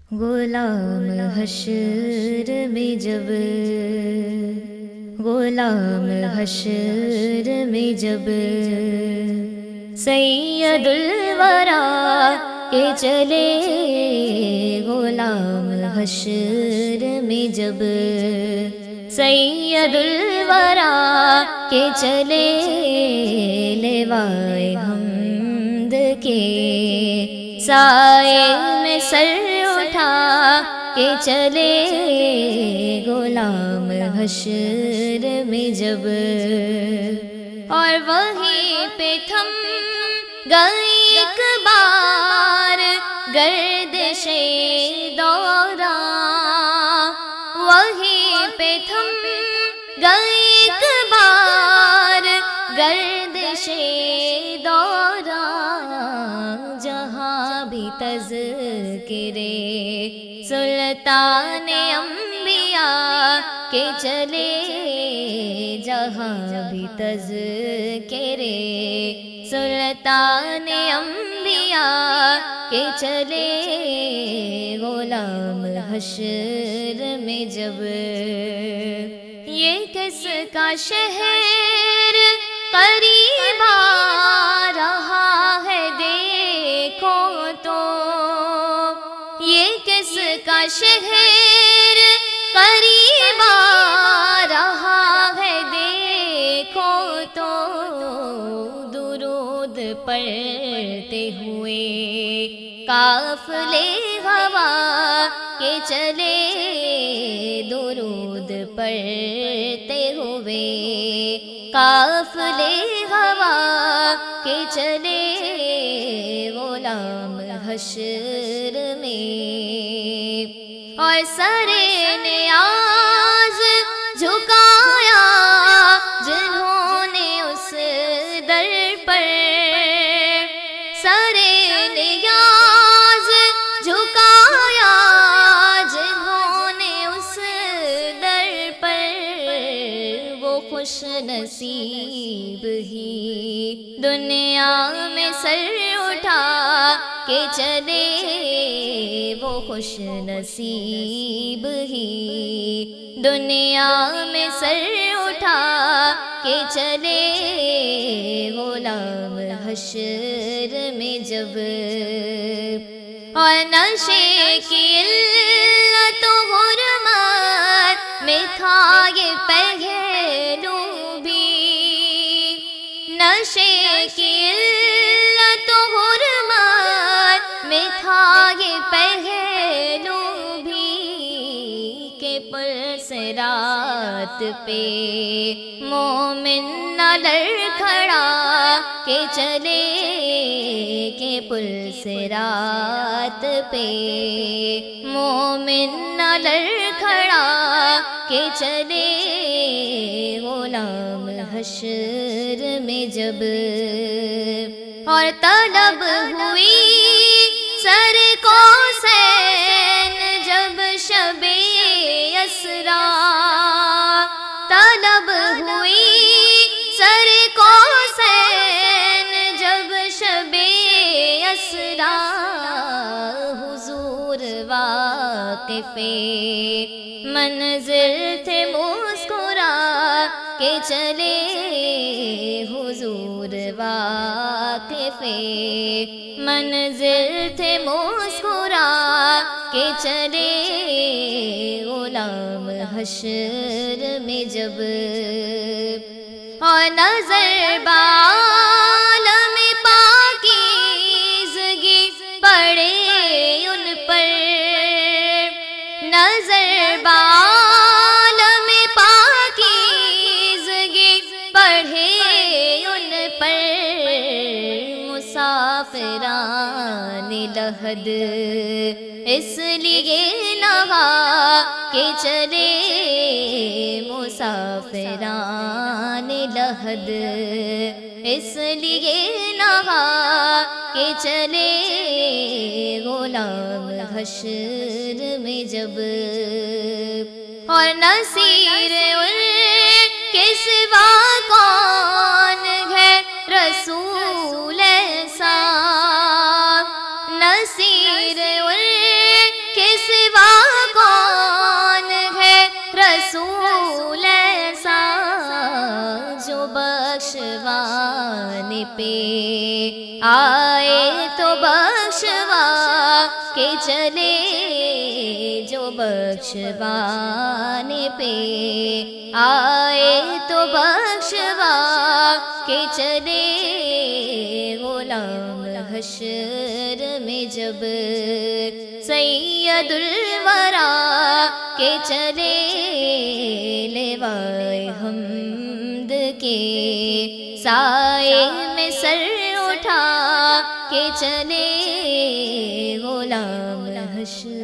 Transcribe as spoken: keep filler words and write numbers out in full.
غلام حشر میں جب غلام حشر میں جب سید الورا کے چلے غلام حشر میں جب سید الورا کے چلے لیوائے حمد کے سائے میں سر اٹھا کے چلے غلام حشر میں جب اور وہیں پہ تھم گئی ایک بار گردش دوران وہیں پہ تھم گئی ایک بار گردش دوران جہاں بھی تذکرے سلطان انبیاء کے چلے جہاں بھی تذکرے سلطان انبیاء کے چلے غلام حشر میں جب یہ کس کا شہر قریب آ رہا ہے دیکھو تو یہ کس کا شہر قریب آ رہا ہے دیکھو تو درود پڑھتے ہوئے قافلے ہوا کے چلے درود پڑھتے ہوئے قافلے ہوا کے چلے غلام حشر میں اور سر نیاز جھکایا جنہوں نے اس در پر سر نیاز جھکایا جنہوں نے اس در پر وہ خوش نصیب ہی دنیا میں سر اٹھا کے چلے وہ خوش نصیب ہی دنیا میں سر اٹھا کے چلے غلام حشر میں جب اور نشے کی علت و حرمت میں تھا یہ پہلو بھی نشے کی علت و حرمت میں تھا یہ پہلو بھی کہ پرسرات پہ مومن نہ لڑکھڑا کے چلے کہ پرسرات پہ مومن نہ لڑکھڑا کے چلے غلام حشر میں جب اور طلب ہوئی سر کو سین جب شب اسرا طلب ہوئی سر کو سین جب شب اسرا حضور واقف منظر تھے مسکرا کے چلے حضور واقف منظر تھے مسکرا کے چلے غلام حشر میں جب اور نظر بعالم پاکیزگی پڑے ان پر نظر بعالم پاکیزگی پڑھے ان پر مسافران لحد اس لیے نہا کہ چلے مسافران لحد اس لیے نہا کہ چلے غلام حشر میں جب اور نصیر ان کے سوا کون ہے رسول ایسا نصیر ان کے پہ آئے تو بخشوا کے چلے، جو بخشوانے پہ آئے تو بخشوا کے چلے، غلام حشر میں جب سید الورا کے چلے، لیوائے حمد کے سائے میں سر اٹھا کے چلے، غلام حشر